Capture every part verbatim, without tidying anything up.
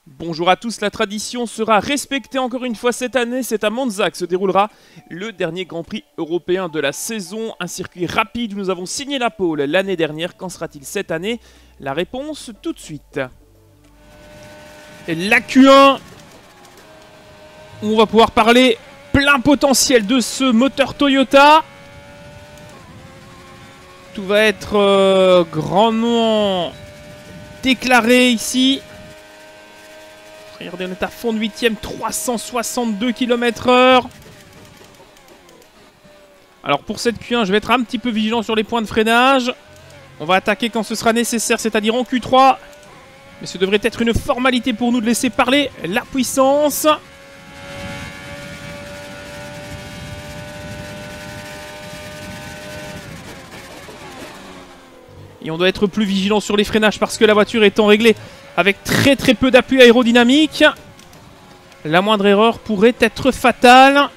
Bonjour à tous, la tradition sera respectée encore une fois cette année. C'est à Monza que se déroulera le dernier Grand Prix européen de la saison. Un circuit rapide où nous avons signé la pole l'année dernière. Qu'en sera-t-il cette année? La réponse tout de suite. Et la Q un, où on va pouvoir parler plein potentiel de ce moteur Toyota. Tout va être euh, grandement déclaré ici. Regardez, on est à fond de huitième, trois cent soixante-deux kilomètres heure. Alors pour cette Q un, je vais être un petit peu vigilant sur les points de freinage. On va attaquer quand ce sera nécessaire, c'est-à-dire en Q trois. Mais ce devrait être une formalité pour nous de laisser parler la puissance. Et on doit être plus vigilant sur les freinages parce que la voiture étant réglée avec très très peu d'appui aérodynamique, la moindre erreur pourrait être fatale.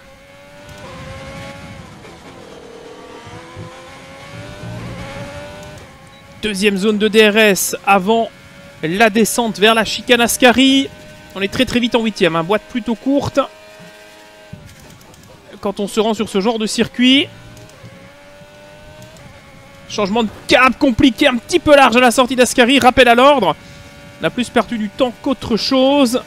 Deuxième zone de D R S avant la descente vers la chicane Ascari. On est très très vite en huitième, hein, boîte plutôt courte quand on se rend sur ce genre de circuit. Changement de cap compliqué, un petit peu large à la sortie d'Ascari, rappel à l'ordre. On a plus perdu du temps qu'autre chose.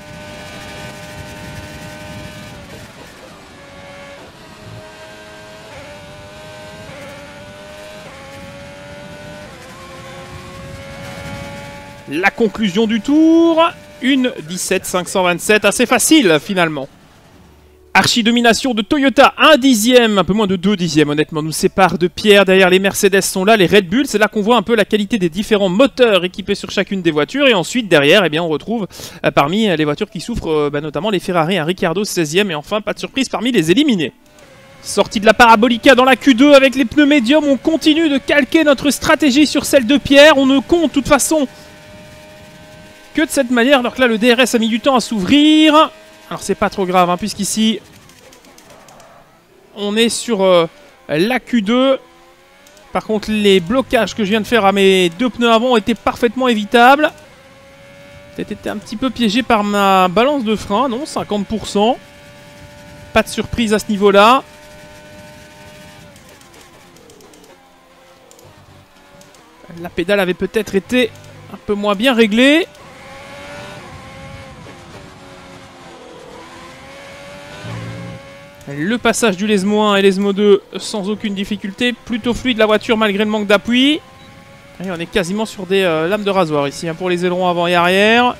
La conclusion du tour, une dix-sept cinq cent vingt-sept, assez facile finalement. Archi-domination de Toyota, un dixième, un peu moins de deux dixièmes honnêtement, nous sépare de Pierre. Derrière les Mercedes sont là, les Red Bull, c'est là qu'on voit un peu la qualité des différents moteurs équipés sur chacune des voitures. Et ensuite derrière, eh bien, on retrouve euh, parmi les voitures qui souffrent, euh, bah, notamment les Ferrari, un Ricciardo seizième. Et enfin, pas de surprise parmi les éliminés. Sortie de la Parabolica dans la Q deux avec les pneus médiums, on continue de calquer notre stratégie sur celle de Pierre. On ne compte de toute façon que de cette manière, alors que là le D R S a mis du temps à s'ouvrir. Alors c'est pas trop grave, hein, puisqu'ici on est sur euh, la Q deux. Par contre les blocages que je viens de faire à mes deux pneus avant étaient parfaitement évitables. Peut-être été un petit peu piégé par ma balance de frein, non, cinquante pour cent. Pas de surprise à ce niveau-là. La pédale avait peut-être été un peu moins bien réglée. Le passage du Lesmo un et Lesmo deux sans aucune difficulté. Plutôt fluide la voiture malgré le manque d'appui. Et on est quasiment sur des euh, lames de rasoir ici hein, pour les ailerons avant et arrière.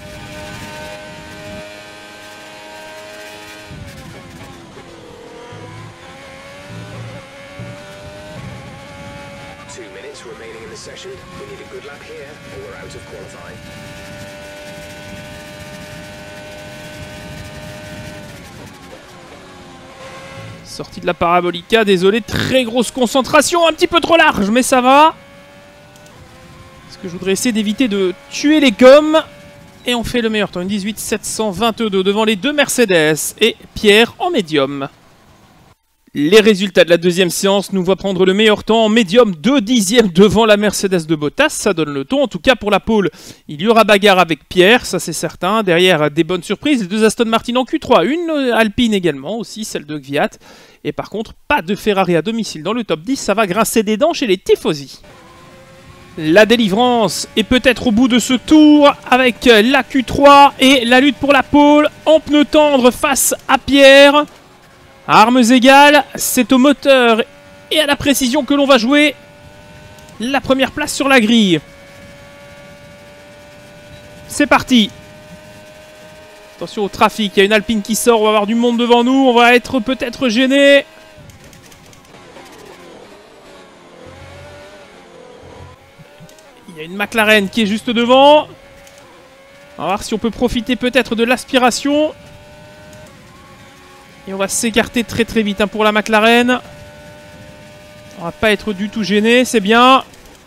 Sortie de la Parabolica, désolé, très grosse concentration, un petit peu trop large, mais ça va. Parce que je voudrais essayer d'éviter de tuer les gommes. Et on fait le meilleur temps, une dix-huit sept cent vingt-deux devant les deux Mercedes et Pierre en médium. Les résultats de la deuxième séance nous voient prendre le meilleur temps en médium, deux dixièmes devant la Mercedes de Bottas, ça donne le ton. En tout cas pour la pole, il y aura bagarre avec Pierre, ça c'est certain. Derrière des bonnes surprises, les deux Aston Martin en Q trois, une Alpine également, aussi celle de Gviat. Et par contre, pas de Ferrari à domicile dans le top dix, ça va grincer des dents chez les tifosi. La délivrance est peut-être au bout de ce tour avec la Q trois et la lutte pour la pole en pneu tendre face à Pierre. Armes égales, c'est au moteur et à la précision que l'on va jouer la première place sur la grille. C'est parti. Attention au trafic, il y a une Alpine qui sort, on va avoir du monde devant nous, on va être peut-être gêné. Il y a une McLaren qui est juste devant. On va voir si on peut profiter peut-être de l'aspiration. Et on va s'écarter très très vite hein, pour la McLaren. On va pas être du tout gêné, c'est bien.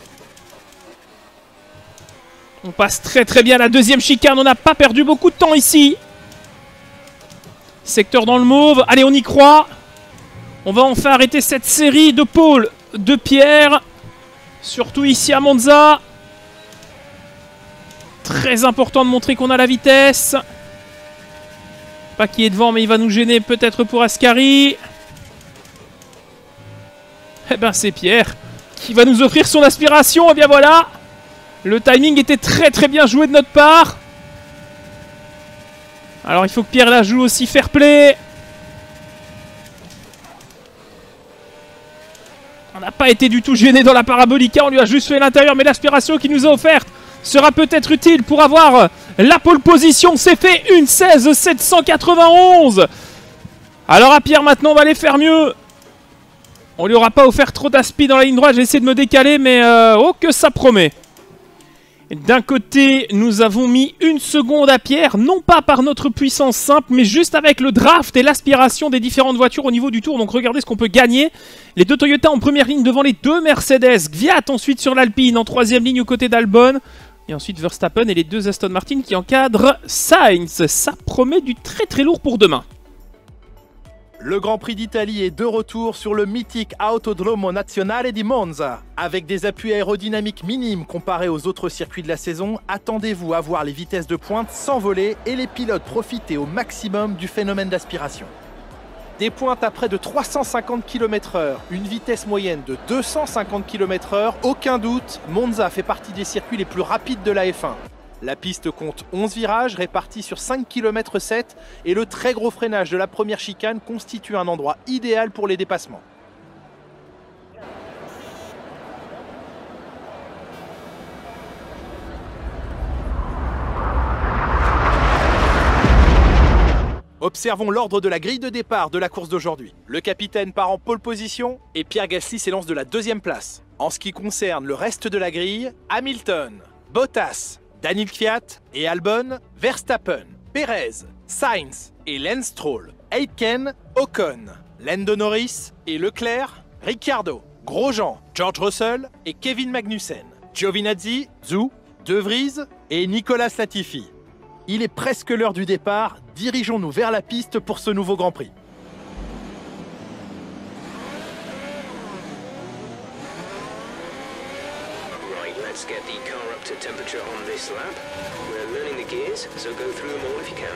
On passe très très bien la deuxième chicane, on n'a pas perdu beaucoup de temps ici. Secteur dans le mauve, allez on y croit. On va enfin arrêter cette série de pôles de Pierre. Surtout ici à Monza. très important de montrer qu'on a la vitesse. Pas qui est devant, mais il va nous gêner peut-être pour Ascari. Eh ben c'est Pierre qui va nous offrir son aspiration. Et bien voilà. Le timing était très très bien joué de notre part. Alors il faut que Pierre la joue aussi fair play. On n'a pas été du tout gêné dans la Parabolica. On lui a juste fait l'intérieur. Mais l'aspiration qu'il nous a offerte sera peut-être utile pour avoir la pole position. C'est fait, une seize sept cent quatre-vingt-onze. Alors à Pierre maintenant, on va aller faire mieux. On lui aura pas offert trop d'aspi dans la ligne droite. J'ai essayé de me décaler, mais euh, oh que ça promet. D'un côté, nous avons mis une seconde à Pierre, non pas par notre puissance simple, mais juste avec le draft et l'aspiration des différentes voitures au niveau du tour. Donc regardez ce qu'on peut gagner. Les deux Toyota en première ligne devant les deux Mercedes. Gviat ensuite sur l'Alpine en troisième ligne aux côtés d'Albon. Et ensuite Verstappen et les deux Aston Martin qui encadrent Sainz. Ça promet du très très lourd pour demain. Le Grand Prix d'Italie est de retour sur le mythique Autodromo Nazionale di Monza. Avec des appuis aérodynamiques minimes comparés aux autres circuits de la saison, attendez-vous à voir les vitesses de pointe s'envoler et les pilotes profiter au maximum du phénomène d'aspiration. Des pointes à près de trois cent cinquante kilomètres heure, une vitesse moyenne de deux cent cinquante kilomètres heure, aucun doute, Monza fait partie des circuits les plus rapides de la F un. La piste compte onze virages répartis sur cinq virgule sept kilomètres et le très gros freinage de la première chicane constitue un endroit idéal pour les dépassements. Observons l'ordre de la grille de départ de la course d'aujourd'hui. Le capitaine part en pole position et Pierre Gasly s'élance de la deuxième place. En ce qui concerne le reste de la grille, Hamilton, Bottas, Daniel Kvyat et Albon, Verstappen, Perez, Sainz et Lance Stroll, Aitken, Ocon, Lando Norris et Leclerc, Ricciardo, Grosjean, George Russell et Kevin Magnussen, Giovinazzi, Zhou, De Vries et Nicolas Latifi. Il est presque l'heure du départ, dirigeons-nous vers la piste pour ce nouveau Grand Prix. Let's get the car up to temperature on this lap. We're learning the gears, so go through them all if you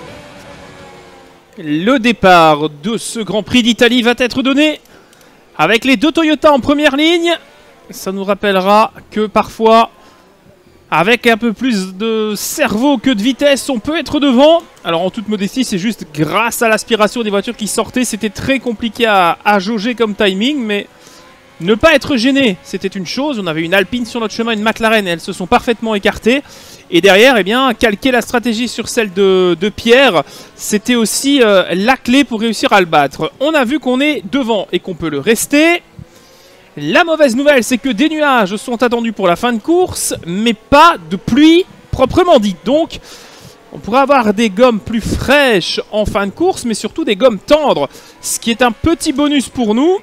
can. Le départ de ce Grand Prix d'Italie va être donné avec les deux Toyota en première ligne. Ça nous rappellera que parfois, avec un peu plus de cerveau que de vitesse, on peut être devant. Alors en toute modestie, c'est juste grâce à l'aspiration des voitures qui sortaient. C'était très compliqué à, à jauger comme timing, mais ne pas être gêné, c'était une chose. On avait une Alpine sur notre chemin, une McLaren, et elles se sont parfaitement écartées. Et derrière, eh bien, calquer la stratégie sur celle de, de Pierre, c'était aussi euh, la clé pour réussir à le battre. On a vu qu'on est devant et qu'on peut le rester. La mauvaise nouvelle, c'est que des nuages sont attendus pour la fin de course, mais pas de pluie proprement dite. Donc, on pourrait avoir des gommes plus fraîches en fin de course, mais surtout des gommes tendres, ce qui est un petit bonus pour nous.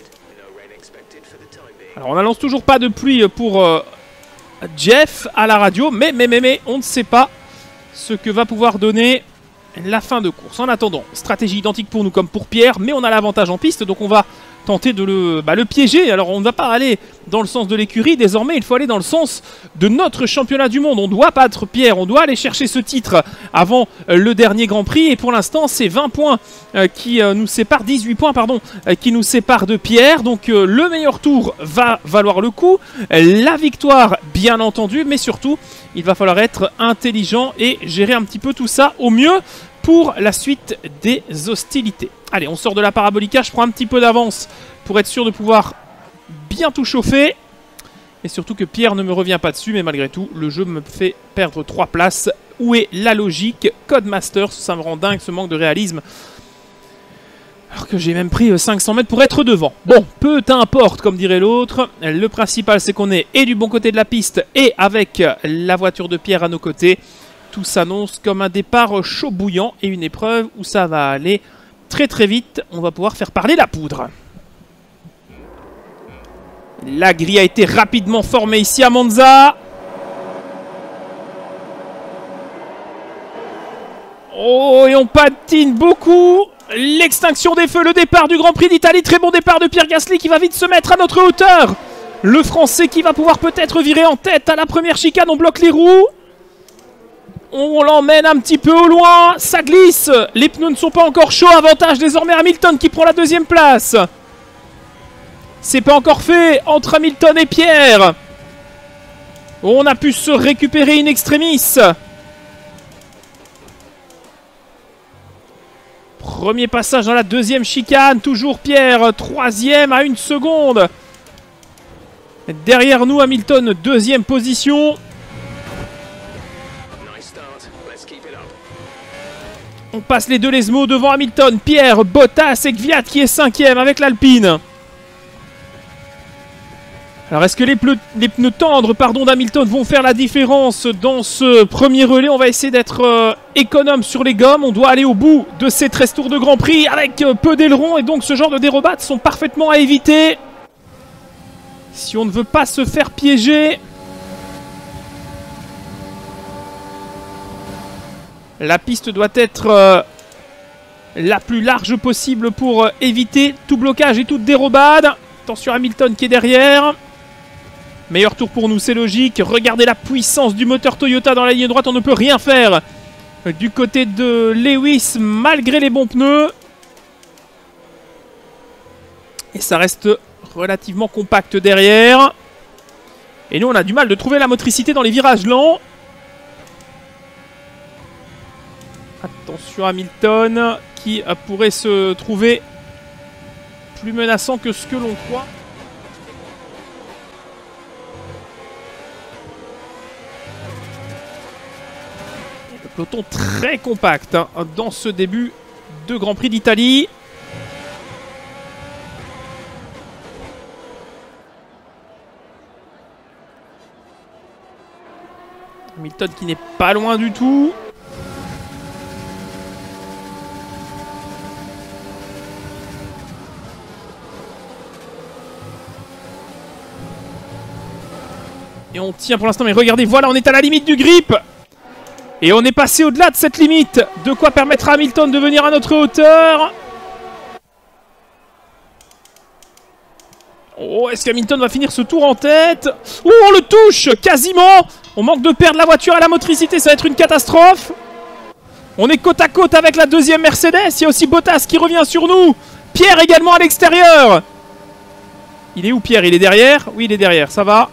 Alors on n'annonce toujours pas de pluie pour euh, Jeff à la radio, mais, mais, mais, mais on ne sait pas ce que va pouvoir donner la fin de course. En attendant, stratégie identique pour nous comme pour Pierre, mais on a l'avantage en piste, donc on va tenter de le, bah, le piéger. Alors on ne va pas aller dans le sens de l'écurie, désormais il faut aller dans le sens de notre championnat du monde. On doit battre Pierre, on doit aller chercher ce titre avant euh, le dernier Grand Prix, et pour l'instant c'est vingt points euh, qui euh, nous séparent, dix-huit points pardon, euh, qui nous séparent de Pierre. Donc euh, le meilleur tour va valoir le coup, la victoire bien entendu, mais surtout il va falloir être intelligent et gérer un petit peu tout ça au mieux pour la suite des hostilités. Allez, on sort de la Parabolica, je prends un petit peu d'avance pour être sûr de pouvoir bien tout chauffer. Et surtout que Pierre ne me revient pas dessus, mais malgré tout, le jeu me fait perdre trois places. Où est la logique? Codemasters, ça me rend dingue ce manque de réalisme. Alors que j'ai même pris cinq cents mètres pour être devant. Bon, peu importe, comme dirait l'autre. Le principal, c'est qu'on est et du bon côté de la piste et avec la voiture de Pierre à nos côtés. Tout s'annonce comme un départ chaud bouillant et une épreuve où ça va aller très très vite. On va pouvoir faire parler la poudre. La grille a été rapidement formée ici à Monza. Oh, et on patine beaucoup. L'extinction des feux, le départ du Grand Prix d'Italie. Très bon départ de Pierre Gasly qui va vite se mettre à notre hauteur. Le Français qui va pouvoir peut-être virer en tête à la première chicane. On bloque les roues. On l'emmène un petit peu au loin. Ça glisse. Les pneus ne sont pas encore chauds. Avantage désormais Hamilton qui prend la deuxième place. C'est pas encore fait entre Hamilton et Pierre. On a pu se récupérer in extremis. Premier passage dans la deuxième chicane. Toujours Pierre. Troisième à une seconde. Derrière nous, Hamilton, deuxième position. On passe les deux Lesmo devant Hamilton, Pierre, Bottas et Kvyat qui est cinquième avec l'Alpine. Alors est-ce que les, les pneus tendres pardon, d'Hamilton vont faire la différence dans ce premier relais? On va essayer d'être euh, économe sur les gommes. On doit aller au bout de ces treize tours de Grand Prix avec euh, peu d'ailerons. Et donc ce genre de dérobades sont parfaitement à éviter. Si on ne veut pas se faire piéger. La piste doit être euh, la plus large possible pour euh, éviter tout blocage et toute dérobade. Attention Hamilton qui est derrière. Meilleur tour pour nous, c'est logique. Regardez la puissance du moteur Toyota dans la ligne droite. On ne peut rien faire du côté de Lewis malgré les bons pneus. Et ça reste relativement compact derrière. Et nous, on a du mal de trouver la motricité dans les virages lents. Attention Hamilton qui pourrait se trouver plus menaçant que ce que l'on croit. Le peloton très compact hein, dans ce début de Grand Prix d'Italie. Hamilton qui n'est pas loin du tout. Et on tient pour l'instant, mais regardez, voilà, on est à la limite du grip. Et on est passé au-delà de cette limite. De quoi permettre à Hamilton de venir à notre hauteur. Oh, est-ce qu'Hamilton va finir ce tour en tête? Oh, on le touche quasiment. On manque de perdre la voiture à la motricité, ça va être une catastrophe. On est côte à côte avec la deuxième Mercedes. Il y a aussi Bottas qui revient sur nous. Pierre également à l'extérieur. Il est où Pierre? Il est derrière? Oui, il est derrière, ça va.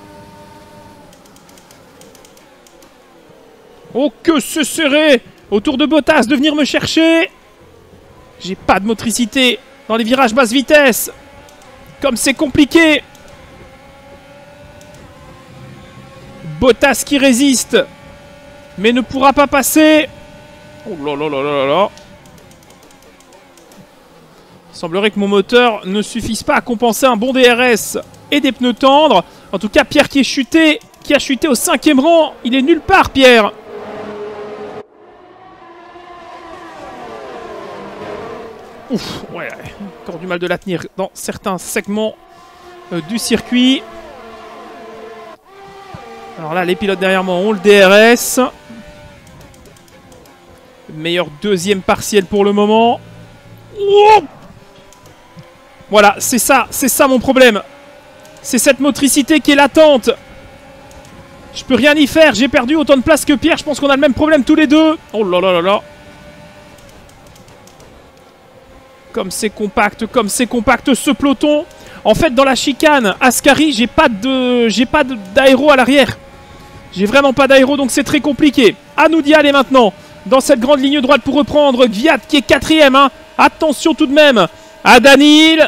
Oh, que ce serait autour de Bottas de venir me chercher. J'ai pas de motricité dans les virages basse vitesse. Comme c'est compliqué. Bottas qui résiste. Mais ne pourra pas passer. Oh là là là là là. Il semblerait que mon moteur ne suffise pas à compenser un bon D R S et des pneus tendres. En tout cas, Pierre qui est chuté, qui a chuté au cinquième rang. Il est nulle part, Pierre. Ouf, ouais, encore du mal de la tenir dans certains segments euh, du circuit. Alors là, les pilotes derrière moi ont le D R S. Meilleur deuxième partiel pour le moment. Oh, voilà, c'est ça, c'est ça mon problème. C'est cette motricité qui est latente. Je peux rien y faire, j'ai perdu autant de place que Pierre. Je pense qu'on a le même problème tous les deux. Oh là là là là. Comme c'est compact, comme c'est compact ce peloton. En fait, dans la chicane, Ascari, j'ai pas de, j'ai pas d'aéro à l'arrière. J'ai vraiment pas d'aéro, donc c'est très compliqué. À nous d'y aller maintenant. Dans cette grande ligne droite pour reprendre Kvyat qui est quatrième. Hein. Attention tout de même à Daniil.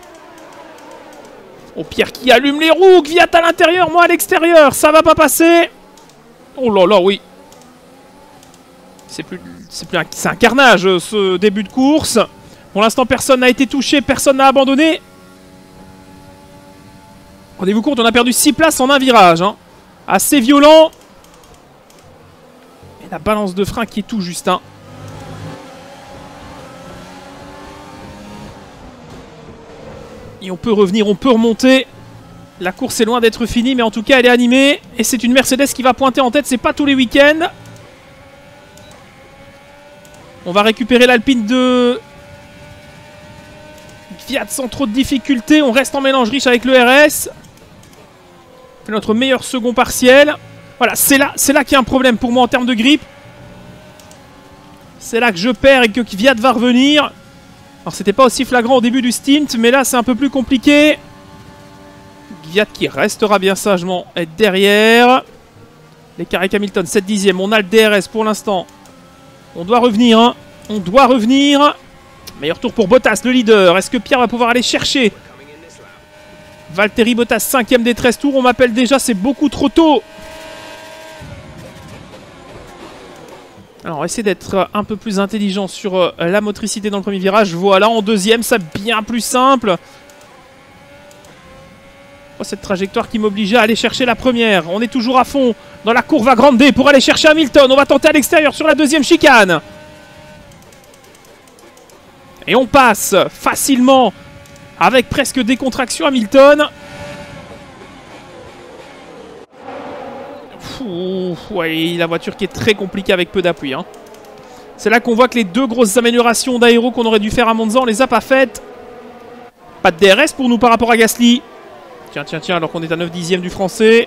Oh, Pierre qui allume les roues. Kvyat à l'intérieur, moi à l'extérieur. Ça va pas passer. Oh là là, oui. C'est plus, c'est plus un, c'est un carnage ce début de course. Pour l'instant, personne n'a été touché, personne n'a abandonné. Rendez-vous compte, on a perdu six places en un virage. Hein. Assez violent. Et la balance de frein qui est tout juste. Hein. Et on peut revenir, on peut remonter. La course est loin d'être finie, mais en tout cas, elle est animée. Et c'est une Mercedes qui va pointer en tête, c'est pas tous les week-ends. On va récupérer l'Alpine de Kvyat sans trop de difficultés. On reste en mélange riche avec le R S. Notre meilleur second partiel. Voilà, c'est là, c'est là qu'il y a un problème pour moi en termes de grip. C'est là que je perds et que Kvyat va revenir. Alors c'était pas aussi flagrant au début du stint, mais là c'est un peu plus compliqué. Kvyat qui restera bien sagement derrière. L'écart avec Hamilton, sept dixièmes. On a le D R S pour l'instant. On doit revenir, hein. On doit revenir. Meilleur tour pour Bottas, le leader. Est-ce que Pierre va pouvoir aller chercher? Valtteri Bottas, cinquième des treize tours. On m'appelle déjà, c'est beaucoup trop tôt. Alors, on va essayer d'être un peu plus intelligent sur euh, la motricité dans le premier virage. Voilà, en deuxième, c'est bien plus simple. Oh, cette trajectoire qui m'obligeait à aller chercher la première. On est toujours à fond dans la courbe à grande D pour aller chercher Hamilton. On va tenter à l'extérieur sur la deuxième chicane. Et on passe facilement avec presque décontraction Hamilton. Ouh, ouais, la voiture qui est très compliquée avec peu d'appui. Hein. C'est là qu'on voit que les deux grosses améliorations d'aéro qu'on aurait dû faire à Monza, on les a pas faites. Pas de D R S pour nous par rapport à Gasly. Tiens, tiens, tiens, alors qu'on est à neuf dixièmes du français.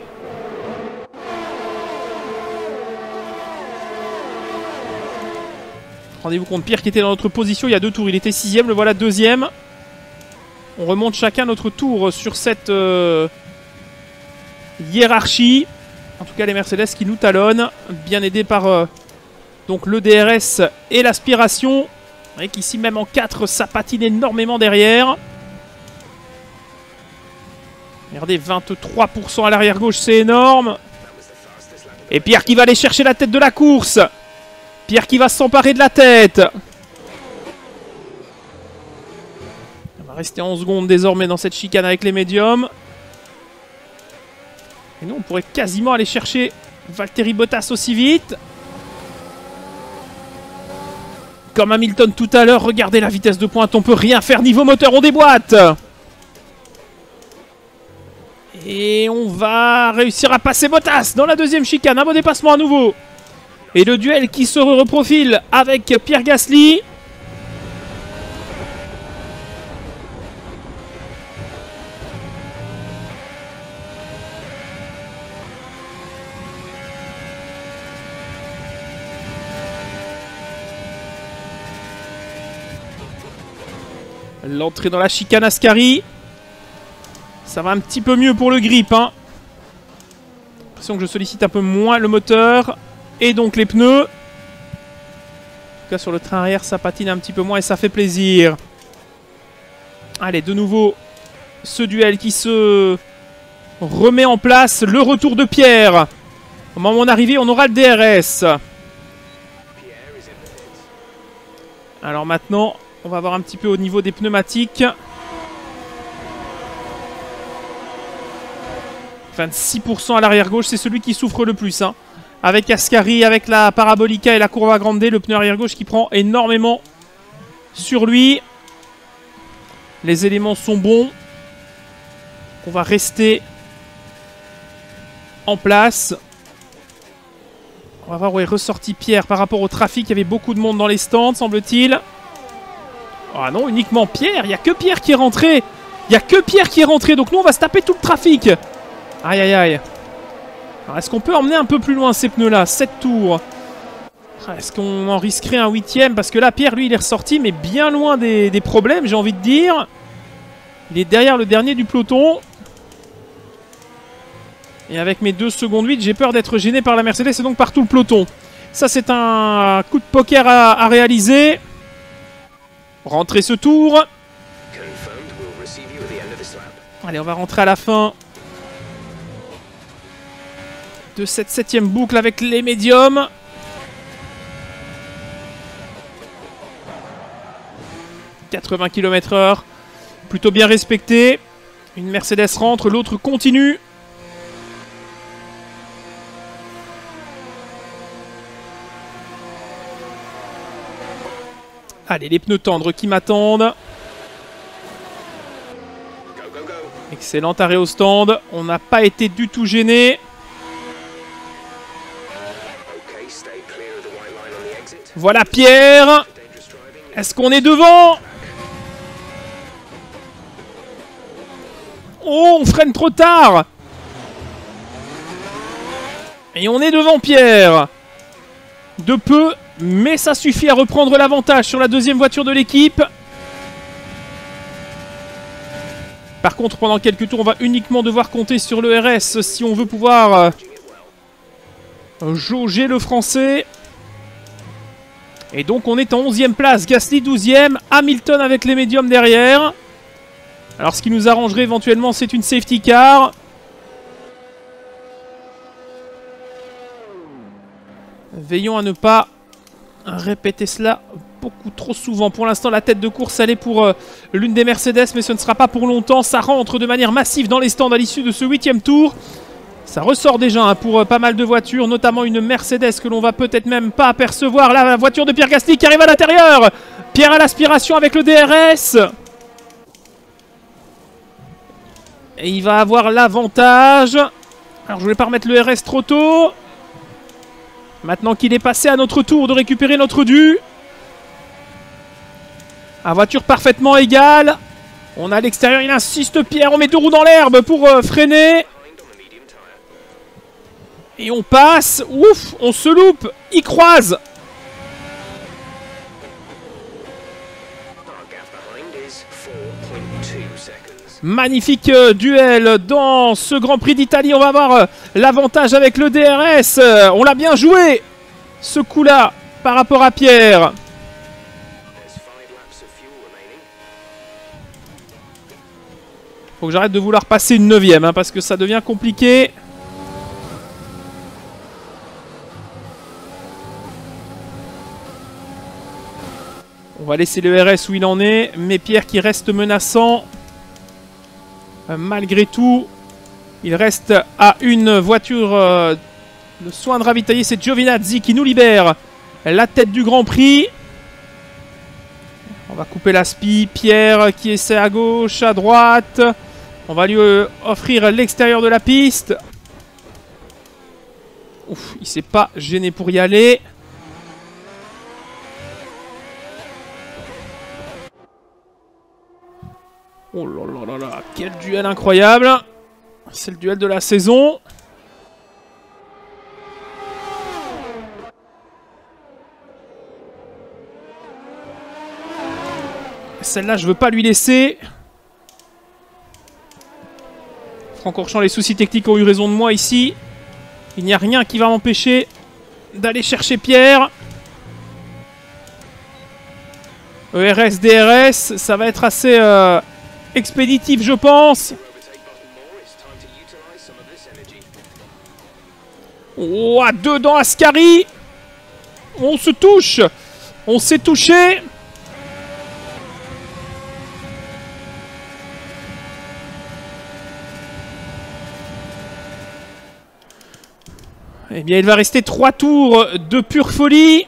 Rendez-vous compte, Pierre qui était dans notre position il y a deux tours. Il était sixième, le voilà deuxième. On remonte chacun notre tour sur cette euh, hiérarchie. En tout cas, les Mercedes qui nous talonnent, bien aidés par euh, donc le D R S et l'aspiration. Vous voyez qu'ici, même en quatre, ça patine énormément derrière. Regardez, vingt-trois pour cent à l'arrière gauche, c'est énorme. Et Pierre qui va aller chercher la tête de la course. Pierre qui va s'emparer de la tête. On va rester onze secondes désormais dans cette chicane avec les médiums. Et nous, on pourrait quasiment aller chercher Valtteri Bottas aussi vite. Comme Hamilton tout à l'heure, regardez la vitesse de pointe, on peut rien faire niveau moteur, on déboîte. Et on va réussir à passer Bottas dans la deuxième chicane, un beau dépassement à nouveau. Et le duel qui se reprofile avec Pierre Gasly. L'entrée dans la chicane Ascari. Ça va un petit peu mieux pour le grip. Hein. J'ai l'impression que je sollicite un peu moins le moteur. Et donc les pneus. En tout cas sur le train arrière ça patine un petit peu moins et ça fait plaisir. Allez, de nouveau ce duel qui se remet en place. Le retour de Pierre. Au moment d'arriver on aura le D R S. Alors maintenant on va voir un petit peu au niveau des pneumatiques. vingt-six pour cent à l'arrière gauche, c'est celui qui souffre le plus. Hein. Avec Ascari, avec la Parabolica et la Curva Grande, le pneu arrière gauche qui prend énormément sur lui. Les éléments sont bons. On va rester en place. On va voir où est ressorti Pierre par rapport au trafic. Il y avait beaucoup de monde dans les stands, semble-t-il. Ah non, uniquement Pierre. Il n'y a que Pierre qui est rentré. Il n'y a que Pierre qui est rentré. Donc nous, on va se taper tout le trafic. Aïe, aïe, aïe. Est-ce qu'on peut emmener un peu plus loin ces pneus-là? sept tours. Est-ce qu'on en risquerait un huitième? Parce que là, Pierre, lui, il est ressorti, mais bien loin des, des problèmes, j'ai envie de dire. Il est derrière le dernier du peloton. Et avec mes deux secondes huit, j'ai peur d'être gêné par la Mercedes et donc par tout le peloton. Ça, c'est un coup de poker à, à réaliser. Rentrer ce tour. Allez, on va rentrer à la fin de cette septième boucle avec les médiums. quatre-vingts kilomètres heure. Plutôt bien respecté. Une Mercedes rentre, l'autre continue. Allez, les pneus tendres qui m'attendent. Excellent arrêt au stand. On n'a pas été du tout gêné. Voilà Pierre. Est-ce qu'on est devant? Oh, on freine trop tard. Et on est devant Pierre. De peu, Mais ça suffit à reprendre l'avantage sur la deuxième voiture de l'équipe. Par contre, pendant quelques tours, on va uniquement devoir compter sur le R S si on veut pouvoir euh, jauger le français. Et donc on est en onzième place, Gasly douzième, Hamilton avec les médiums derrière. Alors ce qui nous arrangerait éventuellement, c'est une safety car. Veillons à ne pas répéter cela beaucoup trop souvent. Pour l'instant, la tête de course, elle est pour euh, l'une des Mercedes, mais ce ne sera pas pour longtemps. Ça rentre de manière massive dans les stands à l'issue de ce huitième tour. Ça ressort déjà hein, pour euh, pas mal de voitures, notamment une Mercedes que l'on va peut-être même pas apercevoir. Là, la voiture de Pierre Gasly qui arrive à l'intérieur. Pierre à l'aspiration avec le D R S. Et il va avoir l'avantage. Alors, je voulais pas remettre le R S trop tôt. Maintenant qu'il est passé, à notre tour de récupérer notre dû. La voiture parfaitement égale. On a à l'extérieur, il insiste Pierre, on met deux roues dans l'herbe pour euh, freiner. Et on passe. Ouf, on se loupe. Il croise. Magnifique euh, duel dans ce Grand Prix d'Italie. On va avoir euh, l'avantage avec le D R S. Euh, on l'a bien joué, ce coup-là, par rapport à Pierre. Faut que j'arrête de vouloir passer une neuvième, hein, parce que ça devient compliqué. On va laisser le R S où il en est, mais Pierre qui reste menaçant. Euh, malgré tout, il reste à une voiture euh, de soin de ravitailler. C'est Giovinazzi qui nous libère la tête du Grand Prix. On va couper la spie. Pierre qui essaie à gauche, à droite. On va lui euh, offrir l'extérieur de la piste. Ouf, il s'est pas gêné pour y aller. Oh là là là là, quel duel incroyable. C'est le duel de la saison. Celle-là, je veux pas lui laisser. Francorchamps, les soucis techniques ont eu raison de moi ici. Il n'y a rien qui va m'empêcher d'aller chercher Pierre. E R S, D R S, ça va être assez euh, expéditif, je pense. Oh, à deux dans Ascari. On se touche. On s'est touché. Eh bien, il va rester trois tours de pure folie.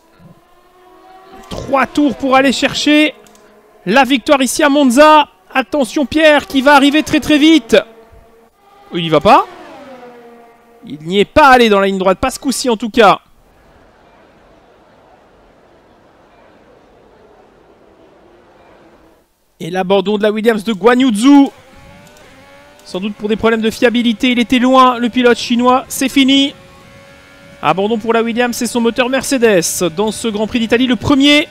Trois tours pour aller chercher la victoire ici à Monza. Attention Pierre qui va arriver très très vite. Il n'y va pas. Il n'y est pas allé dans la ligne droite. Pas ce coup-ci en tout cas. Et l'abandon de la Williams de Guan Yu Zhou. Sans doute pour des problèmes de fiabilité. Il était loin le pilote chinois. C'est fini. Abandon pour la Williams et son moteur Mercedes dans ce Grand Prix d'Italie, le premier.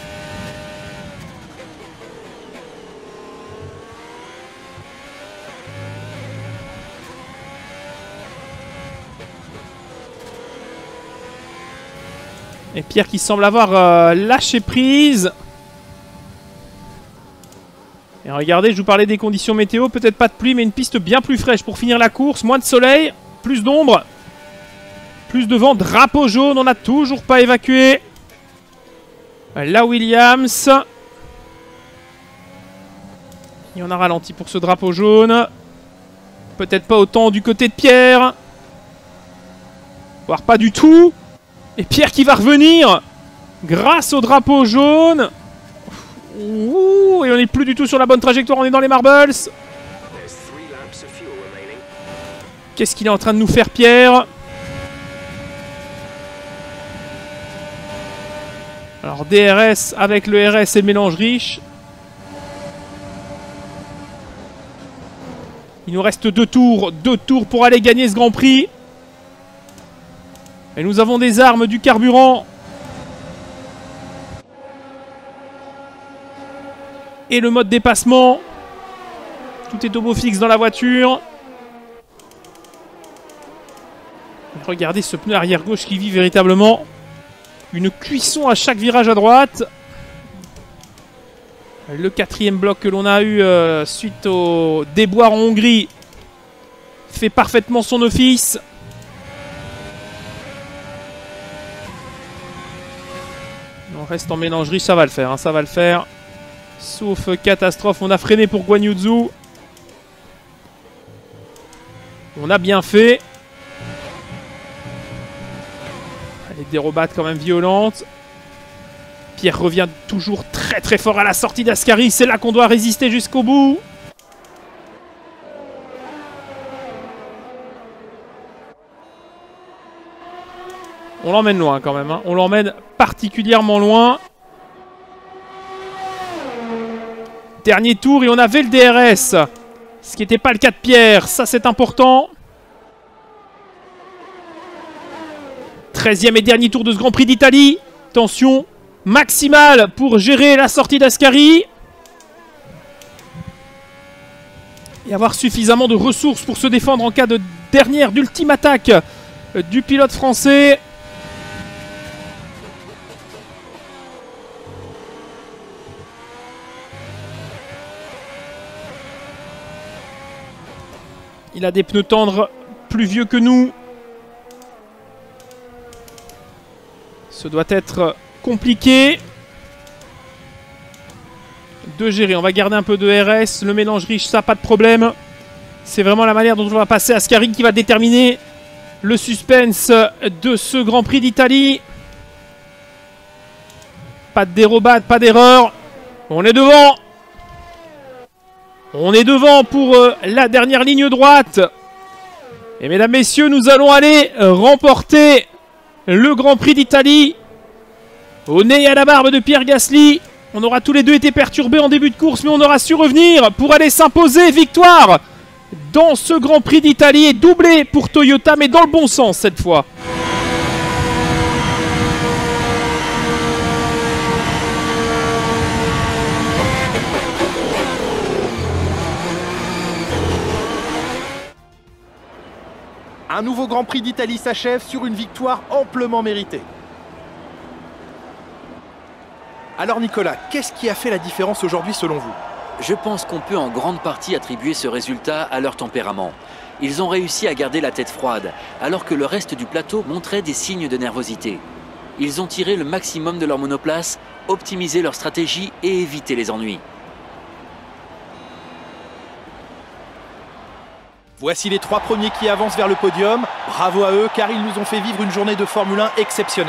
Et Pierre qui semble avoir euh, lâché prise. Et regardez, je vous parlais des conditions météo, peut-être pas de pluie, mais une piste bien plus fraîche pour finir la course. Moins de soleil, plus d'ombre. Plus de vent, drapeau jaune, on n'a toujours pas évacué la Williams. Et on a ralenti pour ce drapeau jaune. Peut-être pas autant du côté de Pierre. Voire pas du tout. Et Pierre qui va revenir grâce au drapeau jaune. Ouh, et on n'est plus du tout sur la bonne trajectoire, on est dans les marbles. Qu'est-ce qu'il est en train de nous faire Pierre ? Alors D R S avec le R S et le mélange riche. Il nous reste deux tours. Deux tours pour aller gagner ce Grand Prix. Et nous avons des armes, du carburant et le mode dépassement. Tout est au beau fixe dans la voiture. Regardez ce pneu arrière gauche qui vit véritablement une cuisson à chaque virage à droite. Le quatrième bloc que l'on a eu euh, suite au déboire en Hongrie fait parfaitement son office. On reste en mélangerie, ça va le faire, hein, ça va le faire. Sauf catastrophe, on a freiné pour Guan Yu Zhou. On a bien fait. Des dérobades quand même violentes. Pierre revient toujours très très fort à la sortie d'Ascari. C'est là qu'on doit résister jusqu'au bout. On l'emmène loin quand même. Hein. On l'emmène particulièrement loin. Dernier tour et on avait le D R S. Ce qui n'était pas le cas de Pierre. Ça c'est important. treizième et dernier tour de ce Grand Prix d'Italie. Tension maximale pour gérer la sortie d'Ascari. Et avoir suffisamment de ressources pour se défendre en cas de dernière, d'ultime attaque du pilote français. Il a des pneus tendres plus vieux que nous. Ce doit être compliqué de gérer. On va garder un peu de R S. Le mélange riche, ça, pas de problème. C'est vraiment la manière dont on va passer Ascari qui va déterminer le suspense de ce Grand Prix d'Italie. Pas de dérobade, pas d'erreur. On est devant. On est devant pour euh, la dernière ligne droite. Et mesdames, messieurs, nous allons aller euh, remporter le Grand Prix d'Italie. Au nez et à la barbe de Pierre Gasly. On aura tous les deux été perturbés en début de course, mais on aura su revenir pour aller s'imposer. Victoire dans ce Grand Prix d'Italie et doublé pour Toyota, mais dans le bon sens cette fois. Un nouveau Grand Prix d'Italie s'achève sur une victoire amplement méritée. Alors Nicolas, qu'est-ce qui a fait la différence aujourd'hui selon vous? Je pense qu'on peut en grande partie attribuer ce résultat à leur tempérament. Ils ont réussi à garder la tête froide, alors que le reste du plateau montrait des signes de nervosité. Ils ont tiré le maximum de leur monoplace, optimisé leur stratégie et évité les ennuis. Voici les trois premiers qui avancent vers le podium. Bravo à eux car ils nous ont fait vivre une journée de Formule un exceptionnelle.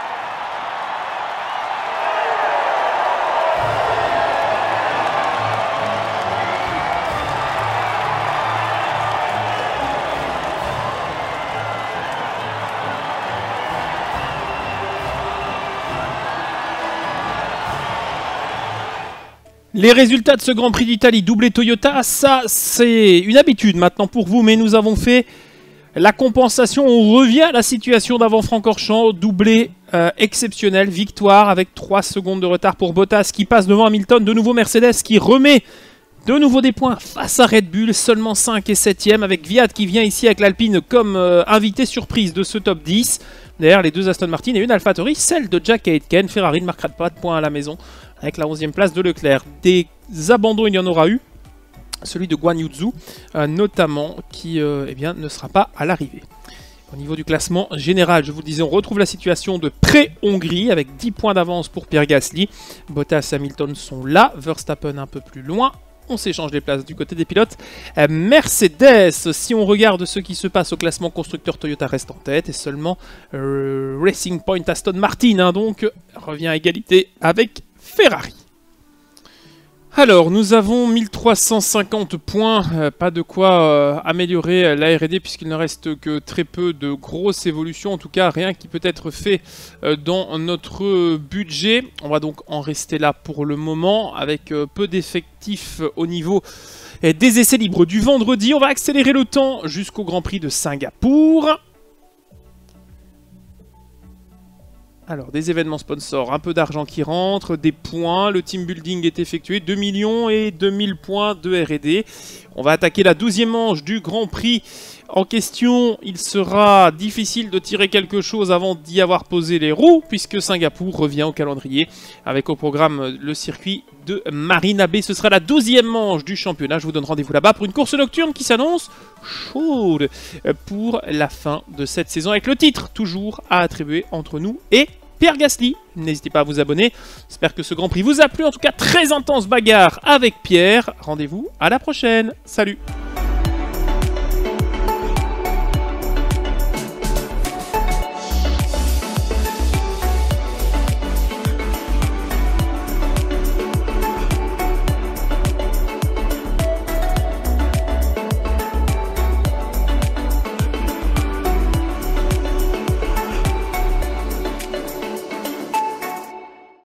Les résultats de ce Grand Prix d'Italie, doublé Toyota, ça c'est une habitude maintenant pour vous, mais nous avons fait la compensation. On revient à la situation d'avant Francorchamps, doublé euh, exceptionnel, victoire avec trois secondes de retard pour Bottas qui passe devant Hamilton, de nouveau Mercedes qui remet de nouveau des points face à Red Bull, seulement cinq et septième, avec Viat qui vient ici avec l'Alpine comme euh, invité surprise de ce top dix. Derrière les deux Aston Martin et une AlphaTauri, celle de Jack Aitken. Ferrari ne marquera pas de points à la maison avec la onzième place de Leclerc. Des abandons, il y en aura eu. Celui de Guan Yu Zhou, euh, notamment, qui euh, eh bien, ne sera pas à l'arrivée. Au niveau du classement général, je vous le disais, on retrouve la situation de pré-Hongrie avec dix points d'avance pour Pierre Gasly. Bottas et Hamilton sont là, Verstappen un peu plus loin. On s'échange les places du côté des pilotes. Euh, Mercedes, si on regarde ce qui se passe au classement constructeur, Toyota reste en tête et seulement euh, Racing Point Aston Martin hein, donc revient à égalité avec Ferrari. Alors, nous avons mille trois cent cinquante points, euh, pas de quoi euh, améliorer la R et D puisqu'il ne reste que très peu de grosses évolutions, en tout cas rien qui peut être fait euh, dans notre budget. On va donc en rester là pour le moment avec euh, peu d'effectifs au niveau euh, des essais libres du vendredi. On va accélérer le temps jusqu'au Grand Prix de Singapour. Alors, des événements sponsors, un peu d'argent qui rentre, des points, le team building est effectué, deux millions et deux mille points de R et D. On va attaquer la douzième manche du Grand Prix en question. Il sera difficile de tirer quelque chose avant d'y avoir posé les roues, puisque Singapour revient au calendrier avec au programme le circuit de Marina Bay. Ce sera la douzième manche du championnat. Je vous donne rendez-vous là-bas pour une course nocturne qui s'annonce chaude pour la fin de cette saison, avec le titre toujours à attribuer entre nous et Pierre Gasly. N'hésitez pas à vous abonner. J'espère que ce Grand Prix vous a plu. En tout cas, très intense bagarre avec Pierre. Rendez-vous à la prochaine. Salut!